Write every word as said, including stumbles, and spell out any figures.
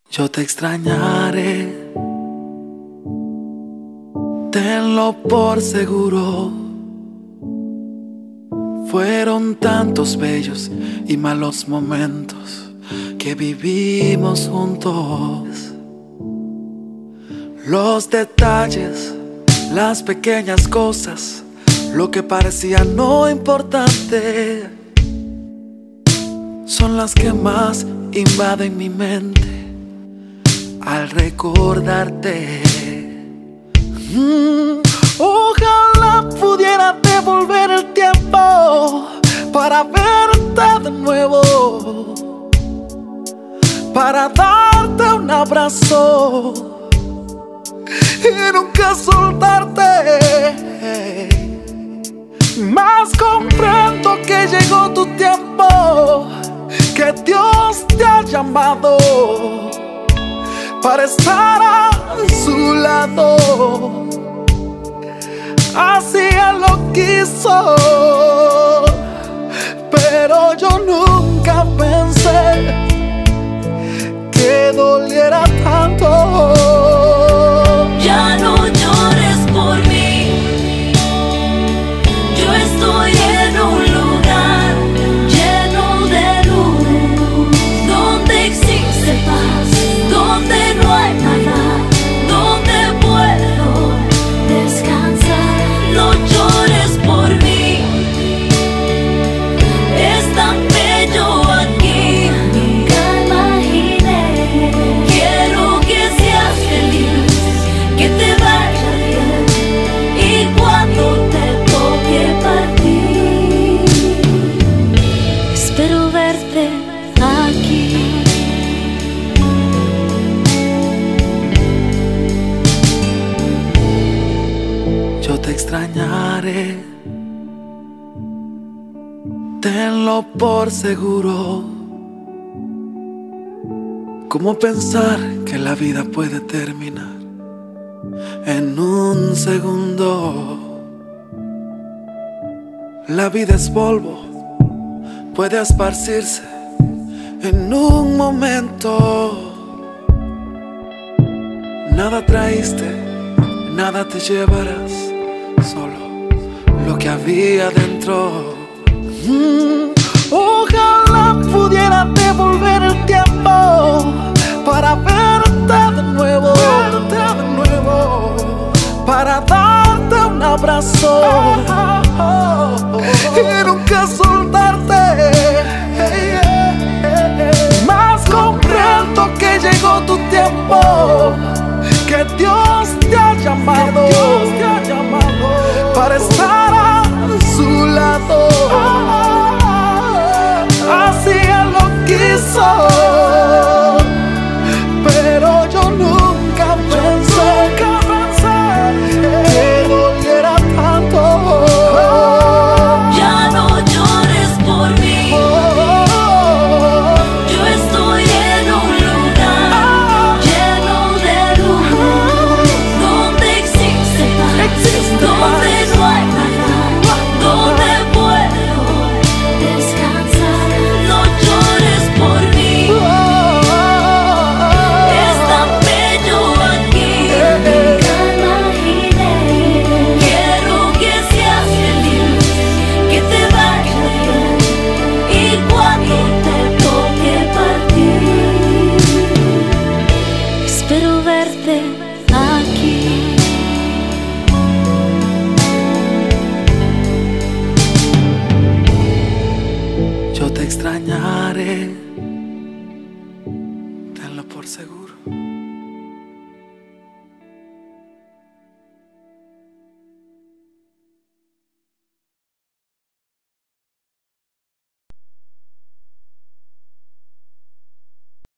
Yo te extrañaré, tenlo por seguro. Fueron tantos bellos y malos momentos que vivimos juntos. Los detalles, las pequeñas cosas, lo que parecía no importante, son las que más invaden mi mente al recordarte. mm, Ojalá pudiera devolver el tiempo para verte de nuevo, para darte un abrazo y nunca soltarte. Mas comprendo que llegó tu tiempo, que Dios te ha llamado para estar a su lado. Así Él lo quiso, pero yo nunca pensé que doliera tanto. Ya no llores por mí, yo estoy en un lugar lleno de luz, donde existe paz, donde no hay maldad, donde puedo descansar. No llores por mí, es tan bello aquí, nunca imaginé. Quiero que seas feliz, que te vaya bien, y cuando te toque partir, espero verte aquí. Yo te extrañaré, tenlo por seguro. ¿Cómo pensar que la vida puede terminar en un segundo? La vida es polvo, puede esparcirse en un momento. Nada traíste, nada te llevarás, solo lo que había dentro. Mm, Ojalá pudiera devolver el tiempo para verte de nuevo, verte de nuevo, para darte un abrazo y nunca soltarte. Mas comprendo que llegó tu tiempo, que Dios te ha llamado, Dios te ha llamado para estar a su lado. Así Él lo quiso, pero yo nunca pensé que doliera tanto. Ya no llores por mí, yo estoy en un lugar lleno de luz, donde existe paz, donde no hay maldad, donde puedo descansar. No llores por mí, es tan bello aquí, nunca imaginé. Quiero que seas feliz, que te vaya bien, y cuando te toque partir, espero verte aquí. Yo te extrañaré, tenlo por seguro.